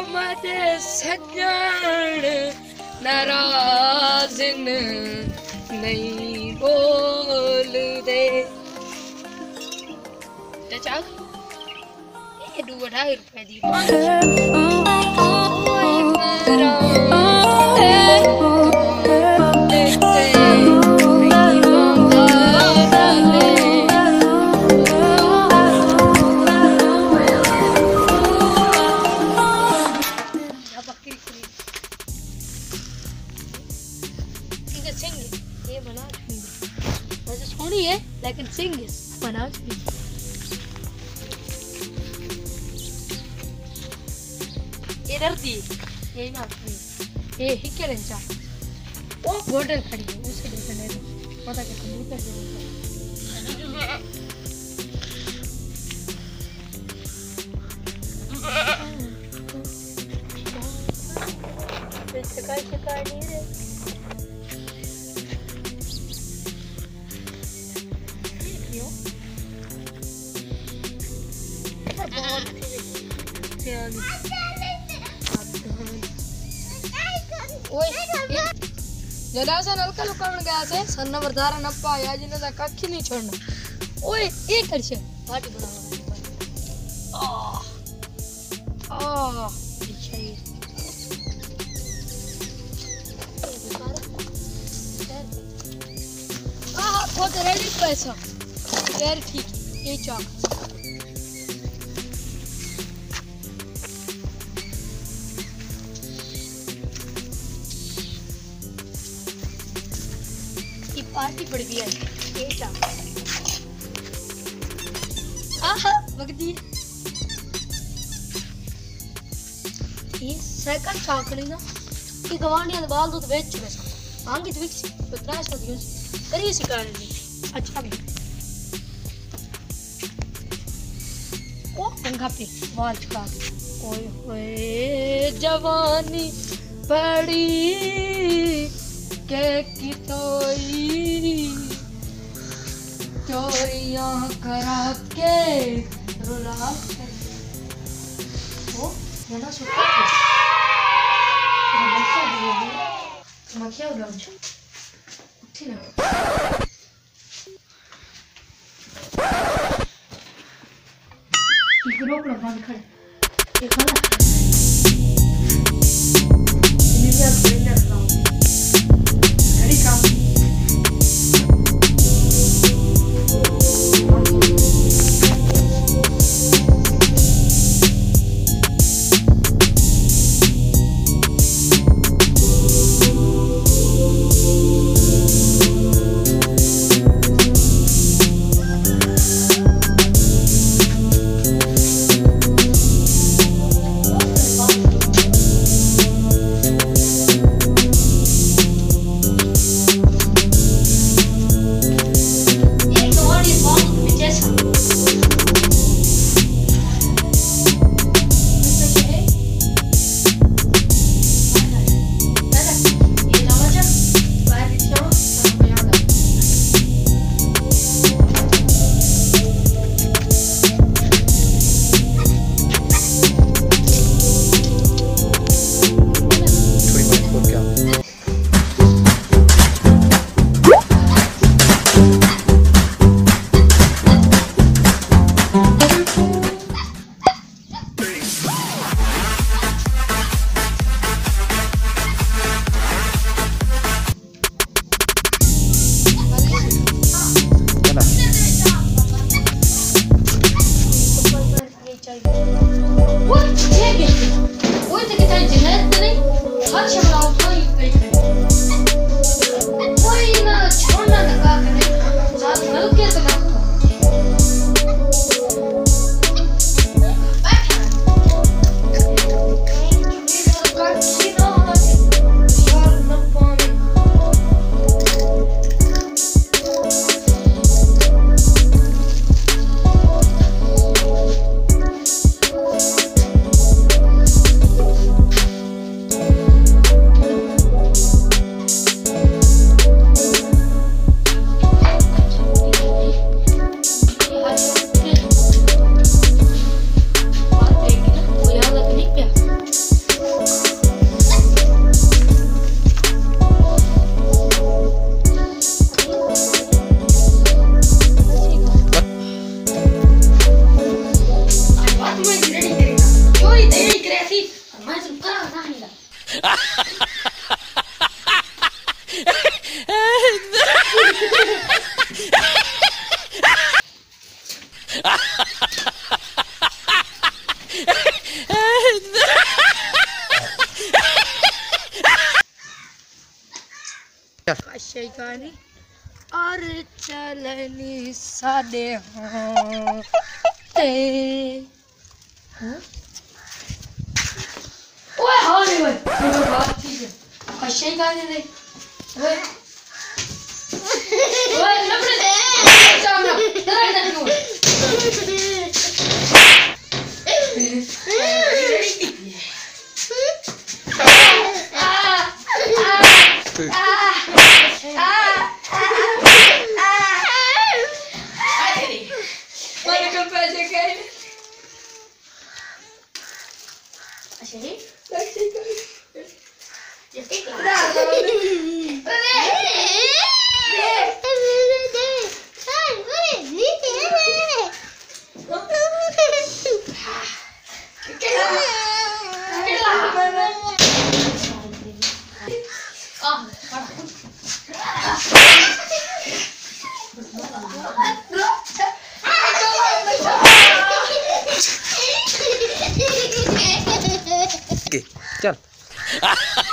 मजे सजन नाराज नहीं बोल दे चाचा ये 2.5 रुपए दी लेकिन सिंग बना ये डरती यही ना ये ही क्या रेंचा वो गोल्डन खड़ी है उसके देखने दो पता क्या कबूतर से शिकार नहीं रे जरा सा नलका लुकावण गया से सन नंबर दारा न पाया जिने दा कखी नहीं छोड़ना ओए ए करछे पार्टी बनावा आ अच्छा ये बहुत रेडी पैसा वेरी ठीक ये चौक पार्टी पड़ गई है ये क्या आहा वगदी ये साइकिल चाकड़ी ना ये गवांडियां दे बाल दूध बेच चुके हैं आंगी तो विक्स तो त्रास हो गई करिए शिकार नहीं अच्छा भी ओ अंगा पे बाल चुका ओए होए जवानी पड़ी के की चोरियां करा के रुला ओ yana सुता है बच्चा भी है मक्खियां उड़ रही है उठी ना एक रोक लो बंद कर ये खाना ये भी आप Kashayani और चलनी साडे हाँ ते ओए हाँ नहीं भाई तो बात ठीक है कashayani नहीं ओए ओए लपड़े सामने तेरा इधर क्यों चल